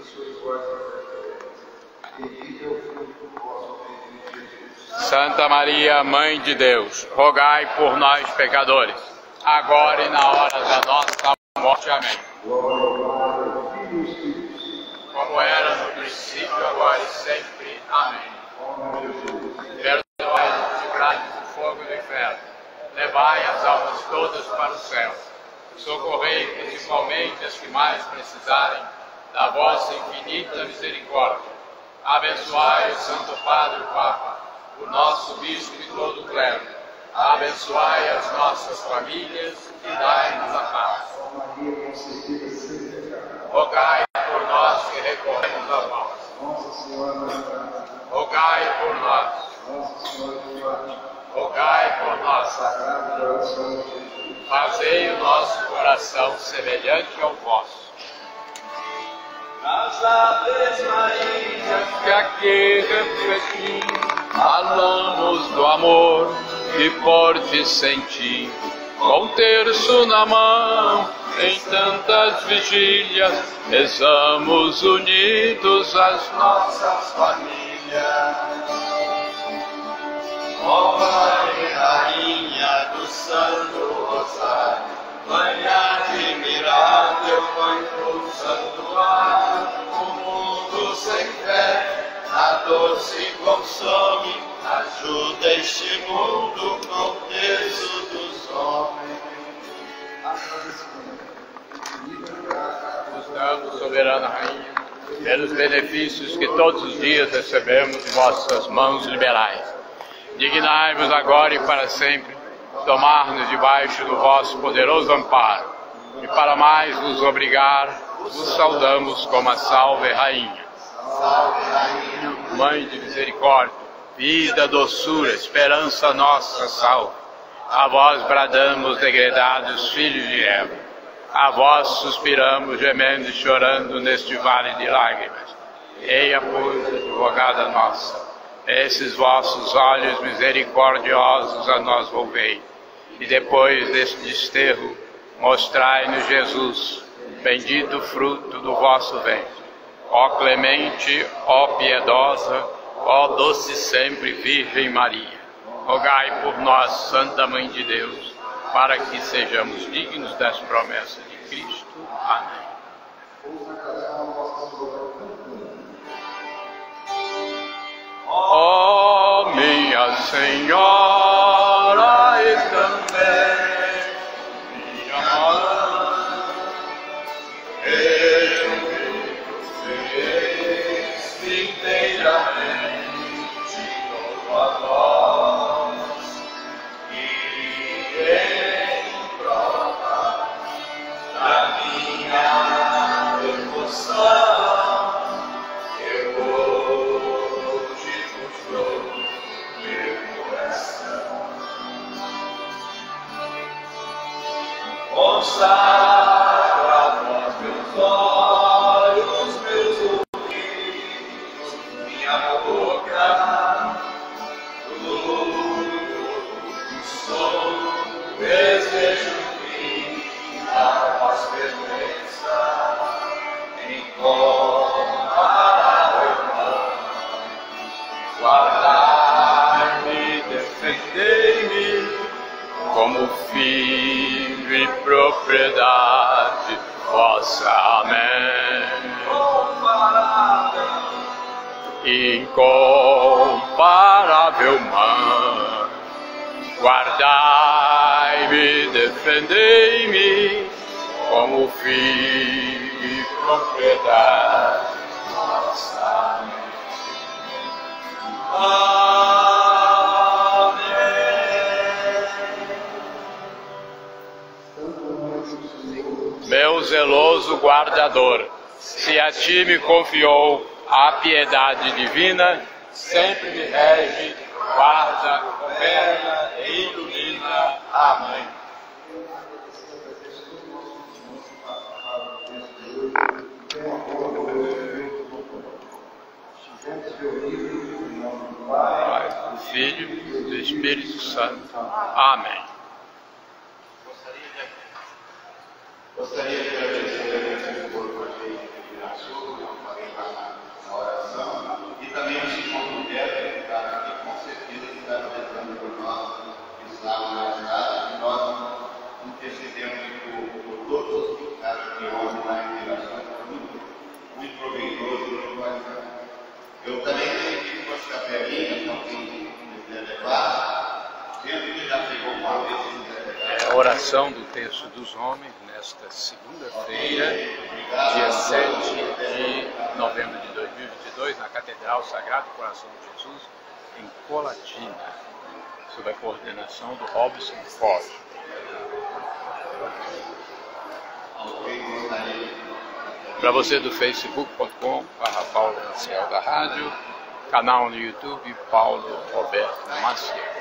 Santa Maria, Mãe de Deus, rogai por nós, pecadores, agora e na hora da nossa morte. Amém. Como era no princípio, agora e sempre. Amém. Perdoai-nos, livrai-nos do fogo do inferno, levai as almas todas para o céu, socorrei principalmente as que mais precisarem da vossa infinita misericórdia. Abençoai o Santo Padre o Papa, o nosso bispo e todo o clero. Abençoai as nossas famílias e dai-nos a paz. Rogai por nós que recorremos a vós. Rogai por nós. Rogai por nós. Fazei o nosso coração semelhante ao vosso. Nas Aves Maria, que aqui refletimos, falamos do amor que por ti senti, com terço na mão, em tantas vigílias, rezamos unidos as nossas famílias. Ó Mãe, Rainha do Santo Rosário, Mãe admirável, Mãe do Santuário, o mundo sem fé, a dor se consome, ajuda este mundo com o terço dos homens. Nos damos, soberana Rainha, pelos benefícios que todos os dias recebemos de vossas mãos liberais. Dignai-vos agora e para sempre tomar-nos debaixo do vosso poderoso amparo, e para mais vos obrigar, vos saudamos como a Salve Rainha. Salve Rainha, Mãe de misericórdia, vida, doçura, esperança nossa, salve. A vós bradamos, degredados filhos de Eva, a vós suspiramos, gemendo e chorando neste vale de lágrimas. Eia, pois, advogada nossa, esses vossos olhos misericordiosos a nós volvei, e depois deste desterro, mostrai-nos Jesus, bendito fruto do vosso ventre. Ó clemente, ó piedosa, ó doce sempre Virgem Maria, rogai por nós, Santa Mãe de Deus, para que sejamos dignos das promessas de Cristo. Amém. Ó minha Senhora e também minha Mãe, eu me ofereço inteiramente louvo a vós, e em prova da minha devoção eu hoje vos dou meu coração. Consagro a vós meus olhos, meus ouvidos, minha boca, tudo que sou, desejo que a vós pertença, incomparável Mãe. Guardai-me, defendei-me, como filho e propriedade vossa. Amém. Incomparável Mãe, guardai-me, defendei-me, como filho e propriedade vossa. Meu zeloso guardador, se a ti me confiou a piedade divina, sempre me rege, guarda, governa e ilumina. Amém. Pai, do Filho e do Espírito Santo. Amém. Gostaria de agradecer por vocês que muito proveitoso. Eu também senti com as capelinhas, não tem levar, sempre que já pegou uma vez. É a oração do Terço dos Homens, nesta segunda-feira, dia 7 de novembro de 2022, na Catedral Sagrado Coração de Jesus, em Colatina, sob a coordenação do Robson Ford. Para você do facebook.com/Paulo Maciel da Rádio, canal no YouTube Paulo Roberto Maciel.